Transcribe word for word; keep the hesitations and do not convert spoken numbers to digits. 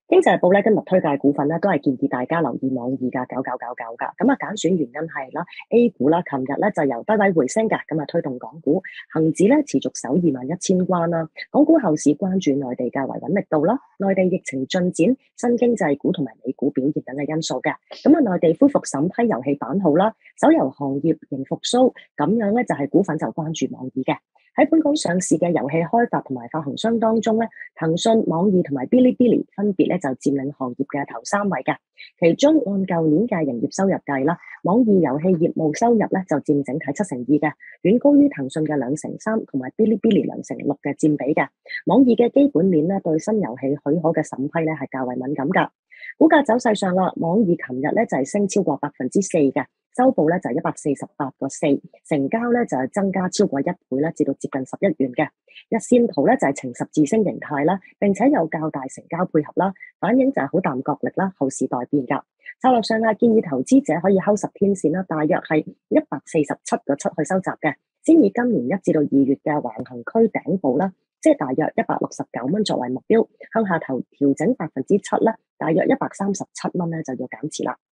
經濟日報咧今日推介股份咧，都係建議大家留意網易㗎九九九九㗎。咁啊揀選原因係啦，A 股啦，琴日咧就由低位回升嘅，咁啊推動港股，恒指咧持續守二萬一千關啦。港股後市關注內地嘅維穩力度啦，內地疫情進展、新經濟股同埋美股表現等嘅因素嘅。咁啊內地恢復審批遊戲版號啦，手遊行業仍復甦，咁樣咧就係股份就關注網易嘅。喺本港上市嘅遊戲開發同埋發行商當中咧，騰訊、網易同埋 Bilibili 分別咧就佔領行業嘅頭三位嘅。其中按舊年嘅營業收入計啦，網易遊戲業務收入咧就佔整體七成二嘅，遠高於騰訊嘅兩成三同埋 Bilibili 兩成六嘅佔比嘅。網易嘅基本面咧對新遊戲許可嘅審批咧係較為敏感㗎。股價走勢上啦，網易琴日咧就係升超過百分之四嘅。收報咧就係一百四十八個四，成交咧就係增加超過一倍啦，至到接近十一元嘅。日線圖咧就係呈十字星形態啦，並且有較大成交配合啦，反映就係好淡角力啦，後市待變㗎。策略上啊，建議投資者可以睺十天線啦，大約係一百四十七個七去收集嘅，先以今年一至到二月嘅橫行區頂部啦，即係大約一百六十九蚊作為目標，向下頭調整百分之七啦，大約一百三十七蚊咧就要減持啦。